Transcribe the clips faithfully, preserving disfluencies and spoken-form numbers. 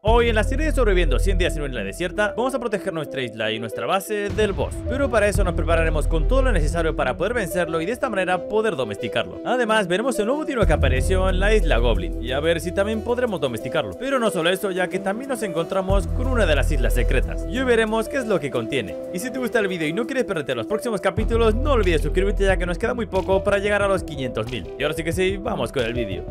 Hoy en la serie de Sobreviviendo cien días en una isla desierta, vamos a proteger nuestra isla y nuestra base del boss. Pero para eso nos prepararemos con todo lo necesario para poder vencerlo y de esta manera poder domesticarlo. Además, veremos el nuevo dino que apareció en la isla Goblin y a ver si también podremos domesticarlo. Pero no solo eso, ya que también nos encontramos con una de las islas secretas y hoy veremos qué es lo que contiene. Y si te gusta el vídeo y no quieres perderte los próximos capítulos, no olvides suscribirte, ya que nos queda muy poco para llegar a los quinientos mil. Y ahora sí que sí, vamos con el vídeo.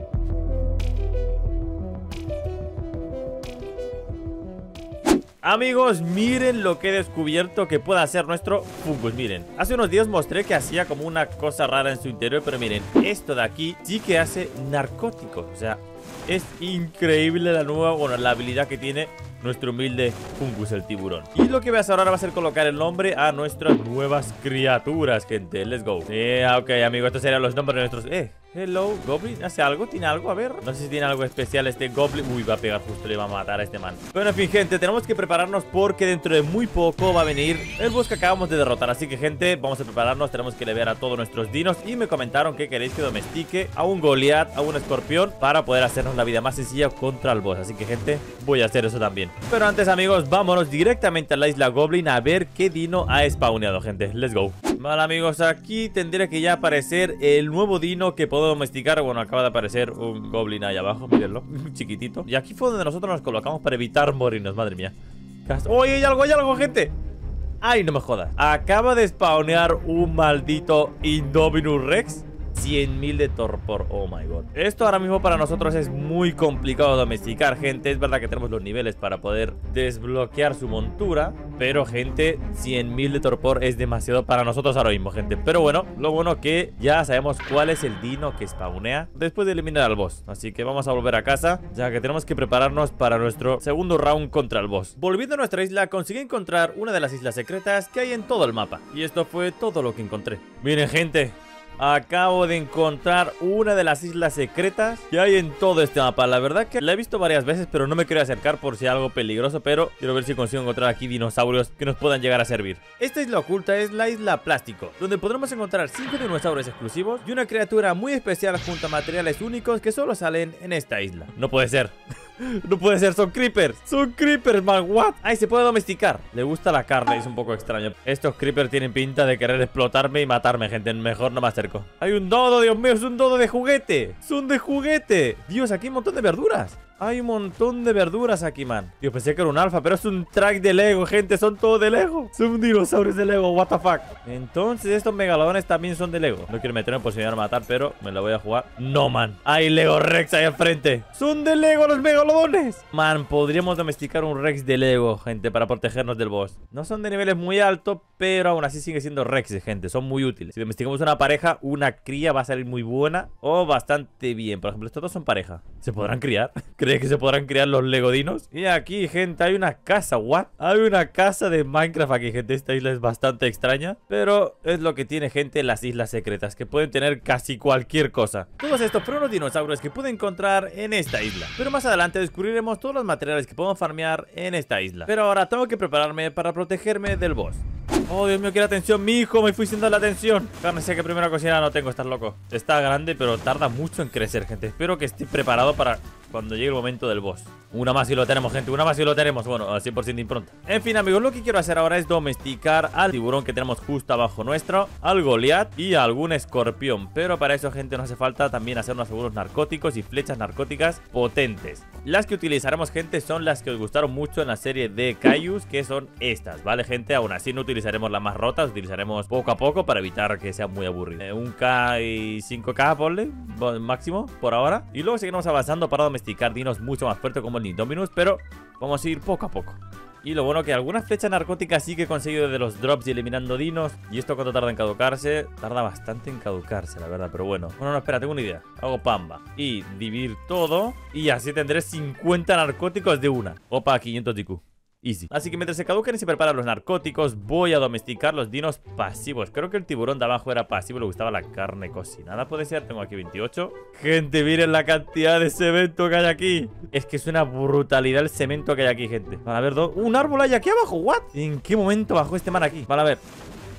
Amigos, miren lo que he descubierto que puede hacer nuestro fungus. Miren, hace unos días mostré que hacía como una cosa rara en su interior, pero miren, esto de aquí sí que hace narcóticos. O sea, es increíble la nueva, bueno, la habilidad que tiene nuestro humilde fungus, el tiburón. Y lo que voy a hacer ahora va a ser colocar el nombre a nuestras nuevas criaturas, gente. Let's go. Eh, ok, amigos, estos serían los nombres de nuestros... Eh, hello, Goblin. ¿Hace algo? ¿Tiene algo? A ver. No sé si tiene algo especial este Goblin. Uy, va a pegar justo, le va a matar a este man. Bueno, en fin, gente, tenemos que prepararnos porque dentro de muy poco va a venir el boss que acabamos de derrotar. Así que, gente, vamos a prepararnos. Tenemos que levear a todos nuestros dinos. Y me comentaron que queréis que domestique a un Goliath, a un escorpión, para poder hacernos la vida más sencilla contra el boss. Así que, gente, voy a hacer eso también. Pero antes, amigos, vámonos directamente a la isla Goblin a ver qué dino ha spawneado, gente. Let's go. Vale, amigos, aquí tendría que ya aparecer el nuevo dino que puedo domesticar. Bueno, acaba de aparecer un Goblin ahí abajo, mírenlo, chiquitito. Y aquí fue donde nosotros nos colocamos para evitar morirnos, madre mía. ¡Oye, hay algo, hay algo, gente! ¡Ay, no me jodas! Acaba de spawnear un maldito Indominus Rex. cien mil de torpor, oh my god. Esto ahora mismo para nosotros es muy complicado domesticar, gente. Es verdad que tenemos los niveles para poder desbloquear su montura, pero, gente, cien mil de torpor es demasiado para nosotros ahora mismo, gente. Pero bueno, lo bueno que ya sabemos cuál es el dino que spawnea después de eliminar al boss. Así que vamos a volver a casa, ya que tenemos que prepararnos para nuestro segundo round contra el boss. Volviendo a nuestra isla, conseguí encontrar una de las islas secretas que hay en todo el mapa. Y esto fue todo lo que encontré. Miren, gente, acabo de encontrar una de las islas secretas que hay en todo este mapa. La verdad que la he visto varias veces, pero no me quiero acercar por si hay algo peligroso. Pero quiero ver si consigo encontrar aquí dinosaurios que nos puedan llegar a servir. Esta isla oculta es la isla Plástico, donde podremos encontrar cinco dinosaurios exclusivos y una criatura muy especial junto a materiales únicos que solo salen en esta isla. No puede ser. No puede ser, son creepers. Son creepers, man, what? Ay, se puede domesticar. Le gusta la carne, es un poco extraño. Estos creepers tienen pinta de querer explotarme y matarme, gente. Mejor no me acerco. Hay un dodo, Dios mío, es un dodo de juguete. Son de juguete. Dios, aquí hay un montón de verduras. Hay un montón de verduras aquí, man. Yo pensé que era un alfa, pero es un track de Lego, gente. Son todos de Lego. Son dinosaurios de Lego, what the fuck. Entonces estos megalodones también son de Lego. No quiero meterme por si me van a matar, pero me lo voy a jugar. No, man. Hay Lego Rex ahí al frente. Son de Lego los megalodones. Man, podríamos domesticar un Rex de Lego, gente, para protegernos del boss. No son de niveles muy altos, pero aún así siguen siendo Rex, gente. Son muy útiles. Si domesticamos una pareja, una cría va a salir muy buena o bastante bien. Por ejemplo, estos dos son pareja. ¿Se podrán criar? ¿Crees que se podrán criar los legodinos? Y aquí, gente, hay una casa. ¿What? Hay una casa de Minecraft aquí, gente. Esta isla es bastante extraña, pero es lo que tiene, gente, las islas secretas, que pueden tener casi cualquier cosa. Todos estos fueron los dinosaurios que pude encontrar en esta isla, pero más adelante descubriremos todos los materiales que podemos farmear en esta isla. Pero ahora tengo que prepararme para protegerme del boss. Oh, Dios mío, quiero atención, mi hijo, me fui sin dar la atención. Carne sé que primera cocina no tengo, estás loco. Está grande, pero tarda mucho en crecer, gente. Espero que esté preparado para cuando llegue el momento del boss. Una más y lo tenemos, gente, una más y lo tenemos. Bueno, al cien por ciento impronta. En fin, amigos, lo que quiero hacer ahora es domesticar al tiburón que tenemos justo abajo nuestro, al Goliath y a algún escorpión. Pero para eso, gente, nos hace falta también hacernos algunos narcóticos y flechas narcóticas potentes. Las que utilizaremos, gente, son las que os gustaron mucho en la serie de Kaijus, que son estas, ¿vale, gente? Aún así no utilizaremos las más rotas, utilizaremos poco a poco para evitar que sea muy aburrido. eh, Un K y cinco K, ponle, máximo, por ahora. Y luego seguiremos avanzando para domesticar dinos mucho más fuertes como el Indominus, pero vamos a ir poco a poco. Y lo bueno que algunas flechas narcóticas sí que he conseguido de los drops y eliminando dinos. ¿Y esto cuánto tarda en caducarse? Tarda bastante en caducarse, la verdad, pero bueno. Bueno, no, espera, tengo una idea. Hago pamba y dividir todo y así tendré cincuenta narcóticos de una. Opa, quinientos de I Q. Easy. Así que mientras se caduquen y se preparan los narcóticos, voy a domesticar los dinos pasivos. Creo que el tiburón de abajo era pasivo, le gustaba la carne cocinada. Puede ser, tengo aquí veintiocho. Gente, miren la cantidad de cemento que hay aquí. Es que es una brutalidad el cemento que hay aquí, gente. Vale, a ver, un árbol hay aquí abajo, ¿what? ¿En qué momento bajó este man aquí? Vale, a ver.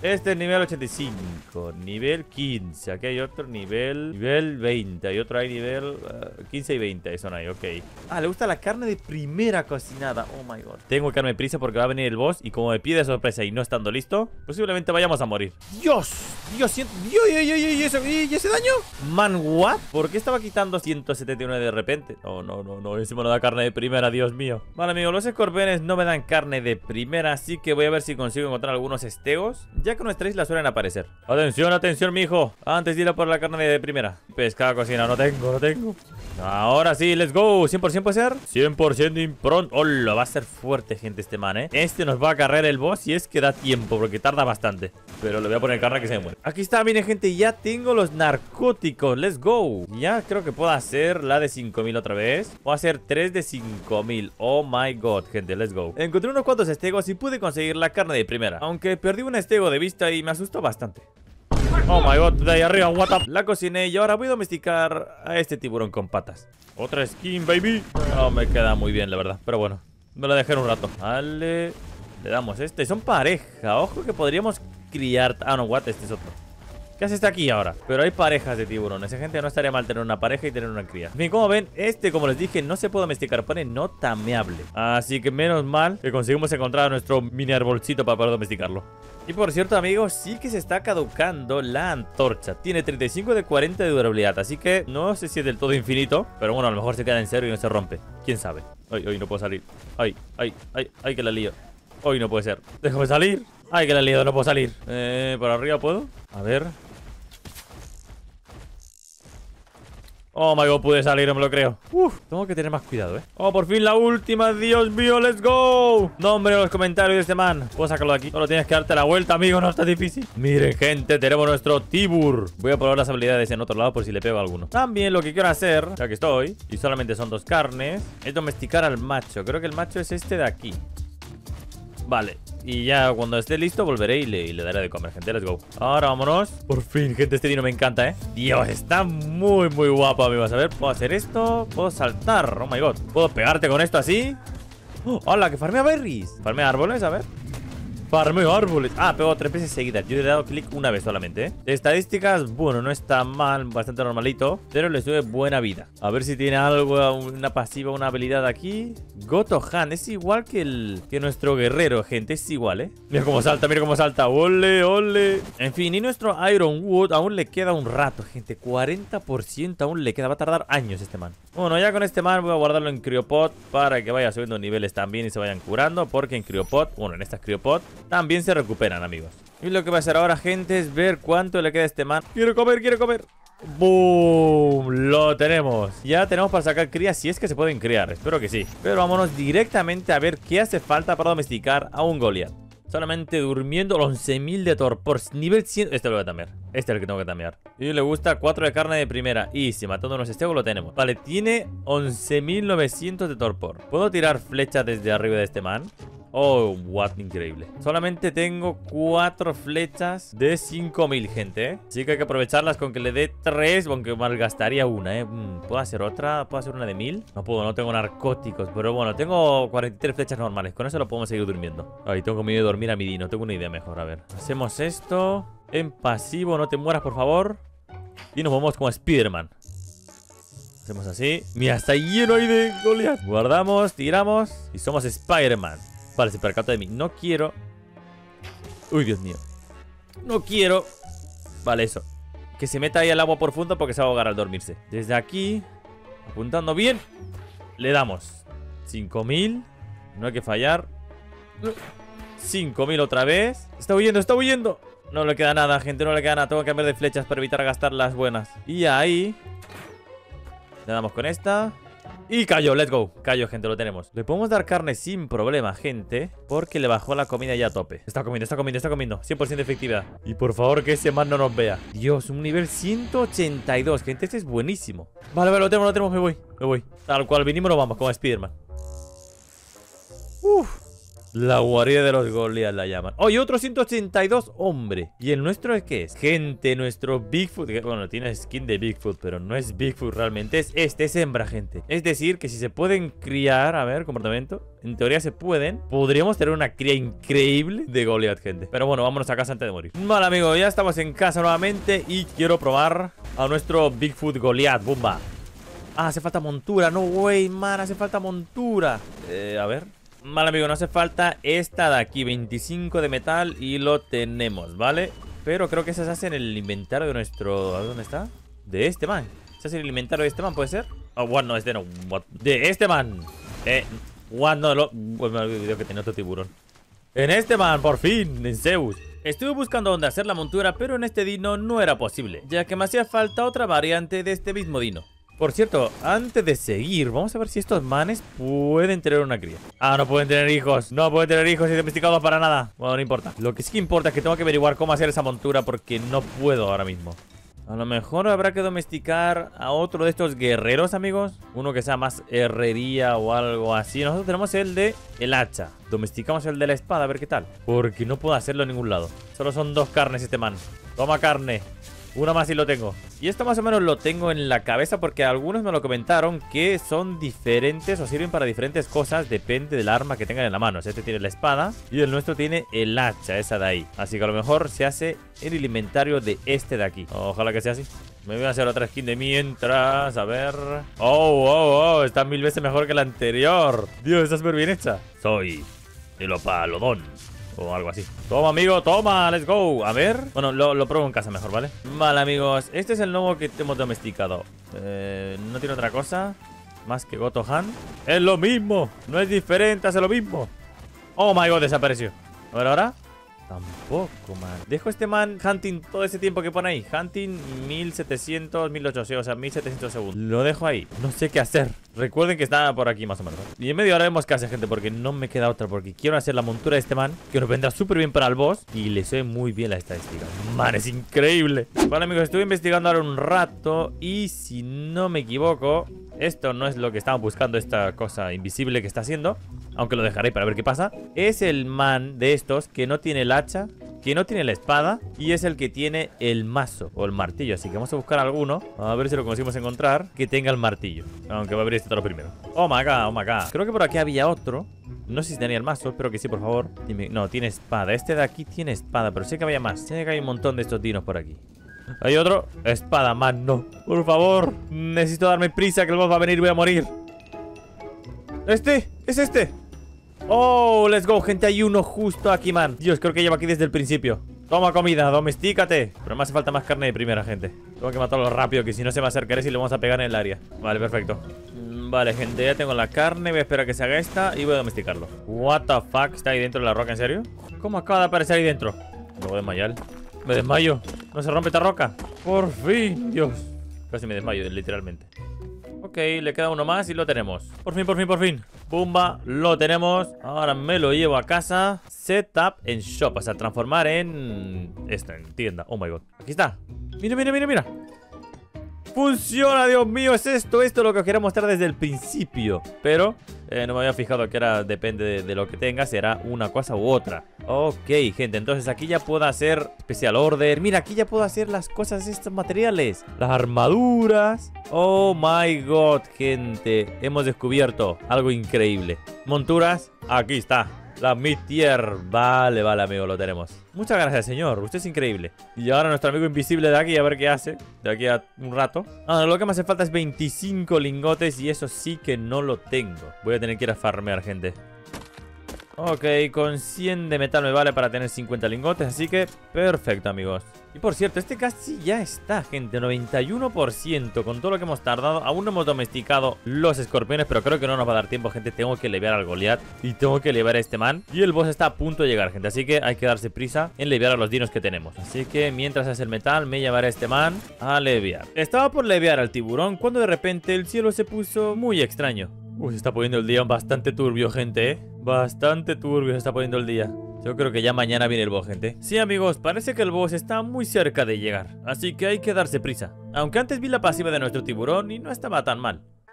Este es nivel ochenta y cinco. Nivel quince. Aquí hay otro nivel. Nivel veinte. Hay otro ahí nivel uh, quince y veinte. Eso no hay, ok. Ah, le gusta la carne de primera cocinada. Oh my god. Tengo que darme prisa porque va a venir el boss. Y como me pide sorpresa y no estando listo, posiblemente vayamos a morir. Dios. Dios, siento. Dios, Dios, Dios, Dios, ¿y ese, y ese daño? Man, what? ¿Por qué estaba quitando ciento setenta y nueve de repente? No, no, no, no. Encima no da carne de primera, Dios mío. Vale, amigos, los escorpiones no me dan carne de primera. Así que voy a ver si consigo encontrar algunos estegos, ya que en nuestra isla suelen aparecer. Atención, atención, mijo. Antes de ir a por la carne de primera. Pescado cocinado, no tengo, no tengo. Ahora sí, let's go. ¿cien por ciento puede ser? cien por ciento impronto. Hola, va a ser fuerte, gente, este man, ¿eh? Este nos va a cargar el boss y es que da tiempo, porque tarda bastante. Pero le voy a poner carne que se me muere. Aquí está, miren, gente, ya tengo los narcóticos. Let's go. Ya creo que puedo hacer la de cinco mil otra vez. Puedo hacer tres de cinco mil. Oh my god, gente, let's go. Encontré unos cuantos estegos y pude conseguir la carne de primera, aunque perdí un estego de vista y me asustó bastante. Oh my god, de ahí arriba, what up. La cociné y ahora voy a domesticar a este tiburón con patas. Otra skin, baby. No me queda muy bien, la verdad, pero bueno, me lo dejé un rato. Vale, le damos este. Son pareja, ojo que podríamos criar. Ah, no, what, este es otro. ¿Qué hace este aquí ahora? Pero hay parejas de tiburones. Esa gente no estaría mal tener una pareja y tener una cría. En fin, como ven, este, como les dije, no se puede domesticar. Pone no tameable. Así que menos mal que conseguimos encontrar nuestro mini arbolcito para poder domesticarlo. Y por cierto, amigos, sí que se está caducando la antorcha. Tiene treinta y cinco de cuarenta de durabilidad. Así que no sé si es del todo infinito, pero bueno, a lo mejor se queda en cero y no se rompe. ¿Quién sabe? Ay, ay, no puedo salir. Ay, ay, ay, ay, que la lío. Hoy no puede ser. Déjame salir. Ay, que la lío, no puedo salir. Eh, ¿por arriba puedo? A ver. Oh my god, pude salir, no me lo creo. Uf, tengo que tener más cuidado, eh. Oh, por fin la última, Dios mío, let's go. Nombre en los comentarios de este man. Puedo sacarlo de aquí. Solo tienes que darte la vuelta, amigo, no está difícil. Miren, gente, tenemos nuestro Tibur. Voy a probar las habilidades en otro lado por si le pego a alguno. También lo que quiero hacer, ya que estoy, y solamente son dos carnes, es domesticar al macho. Creo que el macho es este de aquí. Vale, y ya cuando esté listo volveré y le, y le daré de comer, gente, let's go. Ahora vámonos. Por fin, gente, este dino me encanta, ¿eh? Dios, está muy, muy guapo, amigos. A ver, puedo hacer esto, puedo saltar, oh my god. ¿Puedo pegarte con esto así? ¡Oh, hola, que farmea berries! Farmea árboles, a ver. Farmeo árboles. Ah, pego tres veces seguidas. Yo le he dado clic una vez solamente, ¿eh? Estadísticas, bueno, no está mal, bastante normalito, pero le sube buena vida. A ver si tiene algo, una pasiva, una habilidad aquí. Gotohan, es igual que el que nuestro guerrero, gente, es igual, ¿eh? Mira cómo salta, mira cómo salta. Ole, ole. En fin, y nuestro Ironwood aún le queda un rato, gente. cuarenta por ciento aún le queda, va a tardar años este man. Bueno, ya con este man voy a guardarlo en Cryopod para que vaya subiendo niveles también y se vayan curando, porque en Cryopod, bueno, en estas Cryopod también se recuperan, amigos. Y lo que va a hacer ahora, gente, es ver cuánto le queda a este man. ¡Quiero comer, quiero comer! ¡Boom! Lo tenemos. Ya tenemos para sacar crías, si es que se pueden criar. Espero que sí. Pero vámonos directamente a ver qué hace falta para domesticar a un Goliath. Solamente durmiendo once mil de torpor. Nivel cien. Este lo voy a tamear. Este es el que tengo que tamear. Y le gusta cuatro de carne de primera. Y si matando unos estegos lo tenemos. Vale, tiene once mil novecientos de torpor. ¿Puedo tirar flechas desde arriba de este man? Oh, what, increíble. Solamente tengo cuatro flechas de cinco mil, gente, ¿eh? Así que hay que aprovecharlas con que le dé tres, aunque malgastaría una, ¿eh? ¿Puedo hacer otra? ¿Puedo hacer una de mil? No puedo, no tengo narcóticos. Pero bueno, tengo cuarenta y tres flechas normales. Con eso lo podemos seguir durmiendo. Ay, tengo miedo de dormir a mi dino. Tengo una idea mejor, a ver. Hacemos esto. En pasivo, no te mueras, por favor. Y nos movemos como Spider-Man. Hacemos así. Mira, está lleno ahí de Goliath. Guardamos, tiramos y somos Spider-Man. Vale, se percata de mí. No quiero. Uy, Dios mío. No quiero. Vale, eso. Que se meta ahí al agua profundo porque se va a ahogar al dormirse. Desde aquí, apuntando bien, le damos cinco mil. No hay que fallar. cinco mil otra vez. Está huyendo, está huyendo. No le queda nada, gente, no le queda nada. Tengo que cambiar de flechas para evitar gastar las buenas. Y ahí le damos con esta. Y cayó, let's go. Cayó, gente, lo tenemos. Le podemos dar carne sin problema, gente, porque le bajó la comida ya a tope. Está comiendo, está comiendo, está comiendo. cien por ciento de efectividad. Y por favor que ese man no nos vea. Dios, un nivel ciento ochenta y dos, gente, este es buenísimo. Vale, vale, lo tenemos, lo tenemos, me voy, me voy. Tal cual vinimos, nos vamos, como Spider-Man. Uff. La guarida de los Goliath la llaman. Oh, y otro ciento ochenta y dos, hombre. ¿Y el nuestro es qué es? Gente, nuestro Bigfoot. Bueno, tiene skin de Bigfoot, pero no es Bigfoot realmente. Es este, es hembra, gente. Es decir, que si se pueden criar, a ver, comportamiento. En teoría se pueden. Podríamos tener una cría increíble de Goliath, gente. Pero bueno, vámonos a casa antes de morir. Vale, amigo, ya estamos en casa nuevamente. Y quiero probar a nuestro Bigfoot Goliath. Bumba. Ah, hace falta montura. No, güey, man, hace falta montura. Eh, a ver. Vale, amigo, no hace falta esta de aquí, veinticinco de metal y lo tenemos, ¿vale? Pero creo que se hace en el inventario de nuestro... ¿A ver dónde está? De este man. ¿Se hace en el inventario de este man, puede ser? Oh, what, no, este no. What? De este man. Eh, what, no, lo... Pues me olvidé que tenía otro tiburón. En este man, por fin, en Zeus. Estuve buscando dónde hacer la montura, pero en este dino no era posible, ya que me hacía falta otra variante de este mismo dino. Por cierto, antes de seguir, vamos a ver si estos manes pueden tener una cría. Ah, no pueden tener hijos. No pueden tener hijos y domesticados para nada. Bueno, no importa. Lo que sí que importa es que tengo que averiguar cómo hacer esa montura porque no puedo ahora mismo. A lo mejor habrá que domesticar a otro de estos guerreros, amigos. Uno que sea más herrería o algo así. Nosotros tenemos el de el hacha. Domesticamos el de la espada, a ver qué tal. Porque no puedo hacerlo en ningún lado. Solo son dos carnes este man. Toma carne. Una más y lo tengo. Y esto más o menos lo tengo en la cabeza porque algunos me lo comentaron que son diferentes o sirven para diferentes cosas. Depende del arma que tengan en la mano. Este tiene la espada y el nuestro tiene el hacha, esa de ahí. Así que a lo mejor se hace en el inventario de este de aquí. Ojalá que sea así. Me voy a hacer otra skin de mientras. A ver. Oh, oh, oh. Está mil veces mejor que la anterior. Dios, está súper bien hecha. Soy el opalodón. O algo así. Toma, amigo, toma, let's go. A ver. Bueno, lo, lo pruebo en casa mejor, ¿vale? Vale, amigos, este es el nuevo que hemos domesticado. eh, No tiene otra cosa más que Gotohan. Es lo mismo, no es diferente, hace lo mismo. Oh my god, desapareció. A ver, ahora. Tampoco, man. Dejo este man hunting todo ese tiempo que pone ahí. Hunting mil setecientos, mil ochocientos, o sea, mil setecientos segundos. Lo dejo ahí. No sé qué hacer. Recuerden que está por aquí más o menos. Y en medio hora vemos qué hace, gente, porque no me queda otra. Porque quiero hacer la montura de este man, que nos vendrá súper bien para el boss. Y le sé muy bien la estadística. Man, es increíble. Vale, amigos, estuve investigando ahora un rato. Y si no me equivoco, esto no es lo que estamos buscando, esta cosa invisible que está haciendo. Aunque lo dejaré para ver qué pasa. Es el man de estos que no tiene el hacha, que no tiene la espada, y es el que tiene el mazo o el martillo. Así que vamos a buscar alguno, a ver si lo conseguimos encontrar, que tenga el martillo. Aunque va a abrir este otro primero. Oh my god, oh my god. Creo que por aquí había otro. No sé si tenía el mazo, espero que sí, por favor. Dime. No, tiene espada. Este de aquí tiene espada, pero sé que había más. Sé que hay un montón de estos dinos por aquí. Hay otro. Espada, man, no. Por favor, necesito darme prisa, que el boss va a venir y voy a morir. Este, es este. Oh, let's go, gente, hay uno justo aquí, man. Dios, creo que lleva aquí desde el principio. Toma comida, domestícate. Pero me hace falta más carne de primera, gente. Tengo que matarlo rápido, que si no se va a acercar y le vamos a pegar en el área. Vale, perfecto. Vale, gente, ya tengo la carne. Voy a esperar a que se haga esta y voy a domesticarlo. What the fuck, ¿está ahí dentro de la roca, en serio? ¿Cómo acaba de aparecer ahí dentro? Me voy a desmayar. Me desmayo. No se rompe esta roca. Por fin, Dios. Casi me desmayo, literalmente. Ok, le queda uno más y lo tenemos. Por fin, por fin, por fin. Pumba, lo tenemos. Ahora me lo llevo a casa. Setup en shop, o sea, transformar en... Esto, en tienda. Oh my god, aquí está. Mira, mira, mira, mira. ¡Funciona, Dios mío! Es esto, esto es lo que os quería mostrar desde el principio. Pero eh, no me había fijado que era, depende de, de lo que tenga, será una cosa u otra. Ok, gente, entonces aquí ya puedo hacer Special Order. Mira, aquí ya puedo hacer las cosas de estos materiales. Las armaduras. Oh my god, gente. Hemos descubierto algo increíble. Monturas, aquí está. La mid-tier. Vale, vale, amigo, lo tenemos. Muchas gracias, señor. Usted es increíble. Y ahora nuestro amigo invisible de aquí, a ver qué hace. De aquí a un rato. Ah, lo que me hace falta es veinticinco lingotes. Y eso sí que no lo tengo. Voy a tener que ir a farmear, gente. Ok, con cien de metal me vale para tener cincuenta lingotes. Así que, perfecto, amigos. Y por cierto, este casi ya está, gente. noventa y uno por ciento con todo lo que hemos tardado. Aún no hemos domesticado los escorpiones, pero creo que no nos va a dar tiempo, gente. Tengo que levear al Goliath y tengo que levear a este man. Y el boss está a punto de llegar, gente. Así que hay que darse prisa en levear a los dinos que tenemos. Así que mientras hace el metal, me llevaré a este man a levear. Estaba por levear al tiburón cuando de repente el cielo se puso muy extraño. Uy, se está poniendo el día bastante turbio, gente, ¿eh? Bastante turbio se está poniendo el día. Yo creo que ya mañana viene el boss, gente. Sí, amigos, parece que el boss está muy cerca de llegar. Así que hay que darse prisa. Aunque antes vi la pasiva de nuestro tiburón y no estaba tan mal.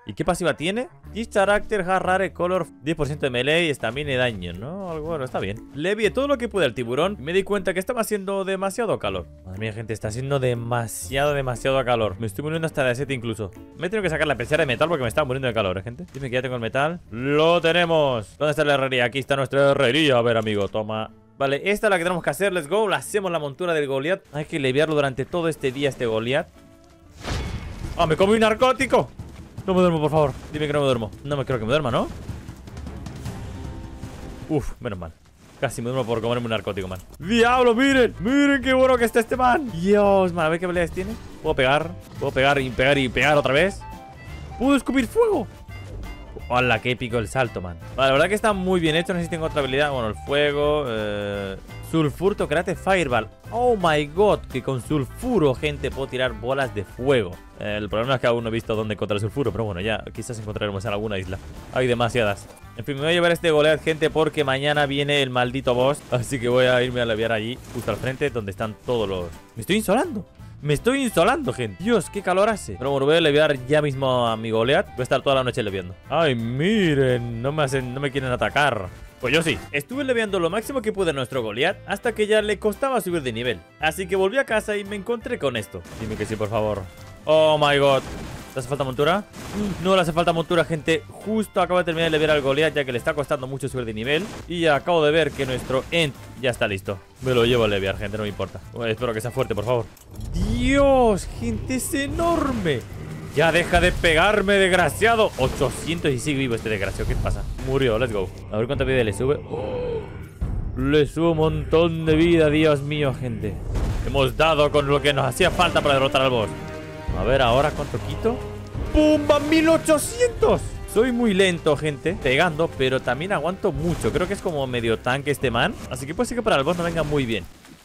¿Y qué pasiva tiene? This character has rare color, diez por ciento de melee y estamina y daño, ¿no? Algo bueno, está bien. Le vi todo lo que pude al tiburón y me di cuenta que estaba haciendo demasiado calor. Madre mía, gente, está haciendo demasiado, demasiado calor. Me estoy muriendo hasta de siete incluso. Me he tenido que sacar la pecera de metal porque me estaba muriendo de calor, ¿eh, gente? Dime que ya tengo el metal. ¡Lo tenemos! ¿Dónde está la herrería? Aquí está nuestra herrería. A ver, amigo, toma. Vale, esta es la que tenemos que hacer. Let's go. Le hacemos la montura del Goliat. Hay que leviarlo durante todo este día, este Goliat. ¡Ah, me comí un narcótico! No me duermo, por favor. Dime que no me duermo. No me creo que me duerma, ¿no? Uf, menos mal. Casi me duermo por comerme un narcótico, man. ¡Diablo, miren! ¡Miren qué bueno que está este man! Dios, man, a ver qué habilidades tiene. Puedo pegar. Puedo pegar y pegar y pegar otra vez. ¡Puedo escupir fuego! ¡Hola, qué épico el salto, man! Vale, la verdad que está muy bien hecho. No sé si tengo otra habilidad. Bueno, el fuego. Eh... Sulfurto, create Fireball. Oh my god, que con sulfuro, gente, puedo tirar bolas de fuego. eh, El problema es que aún no he visto dónde encontrar el sulfuro, pero bueno, ya quizás encontraremos en alguna isla. Hay demasiadas. En fin, me voy a llevar este Goliat, gente, porque mañana viene el maldito boss. Así que voy a irme a aliviar allí, justo al frente, donde están todos los... ¡Me estoy insolando! Me estoy insolando, gente. Dios, qué calor hace. Pero bueno, voy a leviar ya mismo a mi Goliat. Voy a estar toda la noche leviando. Ay, miren, no me hacen, no me quieren atacar. Pues yo sí. Estuve leviando lo máximo que pude a nuestro Goliat hasta que ya le costaba subir de nivel. Así que volví a casa y me encontré con esto. Dime que sí, por favor. Oh my god. ¿Le hace falta montura? No le hace falta montura, gente. Justo acabo de terminar de leviar al Goliat, ya que le está costando mucho subir de nivel. Y acabo de ver que nuestro End ya está listo. Me lo llevo a leviar, gente, no me importa. Bueno, espero que sea fuerte, por favor. Dios, gente, es enorme. Ya deja de pegarme, desgraciado. ochocientos y sigue vivo este desgraciado. ¿Qué pasa? Murió, let's go. A ver cuánta vida le sube. Oh, le sube un montón de vida, Dios mío, gente. Hemos dado con lo que nos hacía falta para derrotar al boss. A ver ahora cuánto quito. ¡Pumba! ¡mil ochocientos! Soy muy lento, gente, pegando, pero también aguanto mucho. Creo que es como medio tanque este man. Así que puede ser que para el boss no venga muy bien.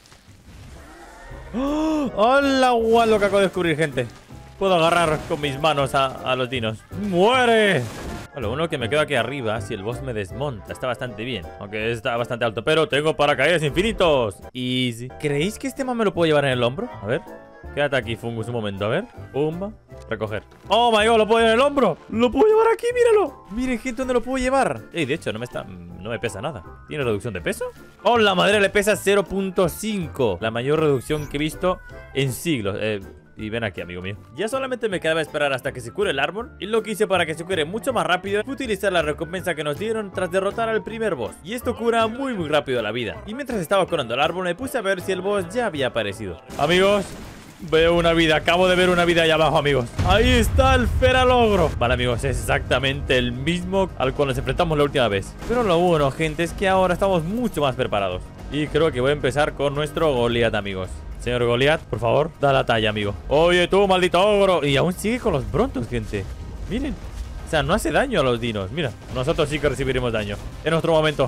¡Oh! ¡Hola, guau! Lo que acabo de descubrir, gente. Puedo agarrar con mis manos a, a los dinos. ¡Muere! Lo bueno que me quedo aquí arriba, si el boss me desmonta, está bastante bien. Aunque está bastante alto, pero tengo paracaídas infinitos. Easy. ¿Creéis que este man me lo puedo llevar en el hombro? A ver. Quédate aquí, Fungus, un momento, a ver. Pumba. Recoger. ¡Oh, my god! ¡Lo puedo llevar en el hombro! ¡Lo puedo llevar aquí! ¡Míralo! Miren, gente, ¿dónde lo puedo llevar? Ey, de hecho, no me está... No me pesa nada. ¿Tiene reducción de peso? ¡Oh, la madre! Le pesa cero punto cinco. La mayor reducción que he visto en siglos. Eh... Y ven aquí, amigo mío. Ya solamente me quedaba esperar hasta que se cure el árbol. Y lo que hice para que se cure mucho más rápido fue utilizar la recompensa que nos dieron tras derrotar al primer boss. Y esto cura muy muy rápido la vida. Y mientras estaba curando el árbol me puse a ver si el boss ya había aparecido. Amigos, veo una vida. Acabo de ver una vida allá abajo, amigos. Ahí está el Feralogro. Vale, amigos, es exactamente el mismo al cual nos enfrentamos la última vez. Pero lo bueno, gente, es que ahora estamos mucho más preparados. Y creo que voy a empezar con nuestro Goliat, amigos. Señor Goliat, por favor, da la talla, amigo. Oye, tú, maldito ogro. Y aún sigue con los brontos, gente. Miren. O sea, no hace daño a los dinos. Mira, nosotros sí que recibiremos daño en nuestro momento.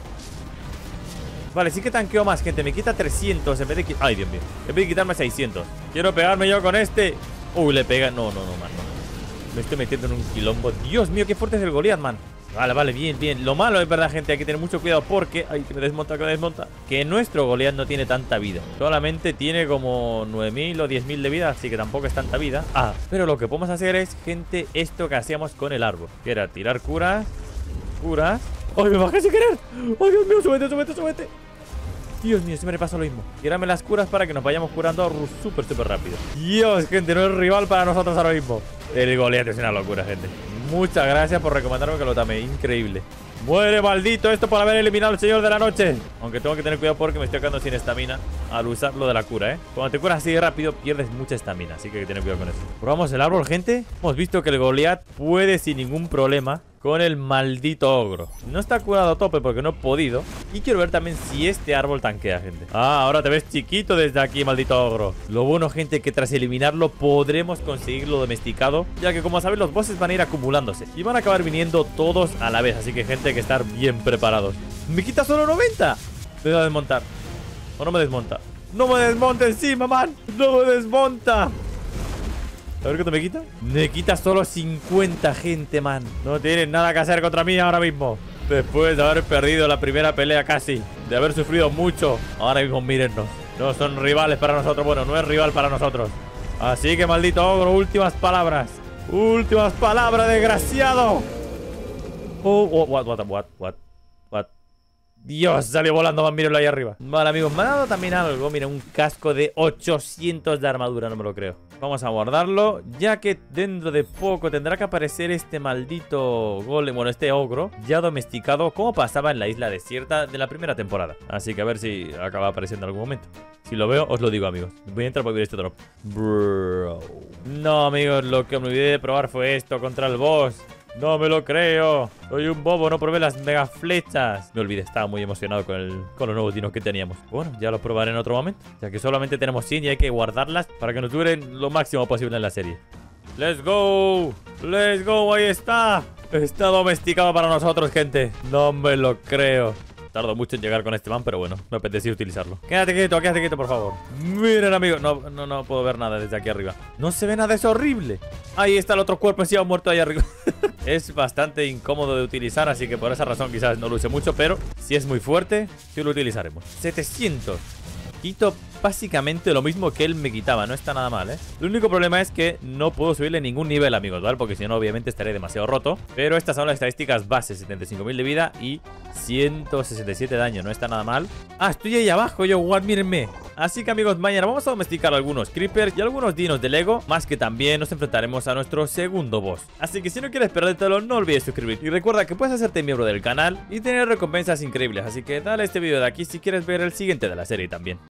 Vale, sí que tanqueo más, gente. Me quita trescientos en vez de... Ay, Dios mío. En vez de quitarme seiscientos. Quiero pegarme yo con este. Uy, le pega. No, no, no, man, no. Me estoy metiendo en un quilombo. Dios mío, qué fuerte es el Goliat, man. Vale, vale, bien, bien. Lo malo es verdad, gente, hay que tener mucho cuidado porque... Ay, que me desmonta, que me desmonta. Que nuestro Goliat no tiene tanta vida. Solamente tiene como nueve mil o diez mil de vida, así que tampoco es tanta vida. Ah, pero lo que podemos hacer es, gente, esto que hacíamos con el árbol. Que era tirar curas. Curas. ¡Ay, me bajé sin querer! ¡Ay, Dios mío! ¡Súbete, súbete, súbete! Dios mío, siempre me pasa lo mismo. Tírame las curas para que nos vayamos curando súper, súper rápido. Dios, gente, no es rival para nosotros ahora mismo. El Goliat es una locura, gente. Muchas gracias por recomendarme que lo tame. Increíble. ¡Muere, maldito! Esto por haber eliminado al señor de la noche. Aunque tengo que tener cuidado porque me estoy quedando sin estamina al usar lo de la cura, ¿eh? Cuando te curas así de rápido pierdes mucha estamina. Así que hay que tener cuidado con eso. Probamos el árbol, gente. Hemos visto que el Goliat puede sin ningún problema con el maldito ogro. No está curado a tope porque no he podido. Y quiero ver también si este árbol tanquea, gente. Ah, ahora te ves chiquito desde aquí, maldito ogro. Lo bueno, gente, que tras eliminarlo podremos conseguirlo domesticado, ya que, como sabéis, los bosses van a ir acumulándose y van a acabar viniendo todos a la vez. Así que, gente, hay que estar bien preparados. ¡Me quita solo noventa! Me voy a desmontar. ¿O no me desmonta? ¡No me desmonta encima, man! ¡No me desmonta! A ver cuánto me quita. Me quita solo cincuenta, gente, man. No tienen nada que hacer contra mí ahora mismo. Después de haber perdido la primera pelea casi, de haber sufrido mucho, ahora mismo mírennos. No son rivales para nosotros. Bueno, no es rival para nosotros. Así que, maldito ogro, últimas palabras. Últimas palabras, desgraciado. Oh, oh, what, what, what, what, what. Dios, salió volando, van, mírenlo ahí arriba. Vale, amigos, me ha dado también algo. Miren, un casco de ochocientos de armadura, no me lo creo. Vamos a guardarlo, ya que dentro de poco tendrá que aparecer este maldito golem, bueno, este ogro, ya domesticado, como pasaba en la isla desierta de la primera temporada. Así que a ver si acaba apareciendo en algún momento. Si lo veo, os lo digo, amigos. Voy a entrar para ver este drop. Bro. No, amigos, lo que me olvidé de probar fue esto contra el boss. No me lo creo. Soy un bobo, no probé las mega flechas. Me olvidé, estaba muy emocionado con, el, con los nuevos dinos que teníamos. Bueno, ya lo probaré en otro momento, ya que solamente tenemos cien y hay que guardarlas para que nos duren lo máximo posible en la serie. ¡Let's go! ¡Let's go! ¡Ahí está! Está domesticado para nosotros, gente. No me lo creo. Tardo mucho en llegar con este man, pero bueno, me apetecía utilizarlo. Quédate quieto, quédate quieto, por favor. Miren, amigos. No, no, no puedo ver nada desde aquí arriba. No se ve nada, es horrible. Ahí está el otro cuerpo encima muerto ahí arriba. Es bastante incómodo de utilizar, así que por esa razón quizás no lo use mucho, pero si es muy fuerte, sí lo utilizaremos. setecientos. Quito básicamente lo mismo que él me quitaba. No está nada mal, ¿eh? El único problema es que no puedo subirle ningún nivel, amigos, ¿vale? Porque si no, obviamente estaré demasiado roto. Pero estas son las estadísticas base. setenta y cinco mil de vida y ciento sesenta y siete de daño. No está nada mal. Ah, estoy ahí abajo yo, what, mírenme. Así que, amigos, mañana vamos a domesticar algunos creepers y algunos dinos de Lego. Más que también nos enfrentaremos a nuestro segundo boss. Así que si no quieres perdértelo, no olvides suscribirte. Y recuerda que puedes hacerte miembro del canal y tener recompensas increíbles. Así que dale a este vídeo de aquí si quieres ver el siguiente de la serie también.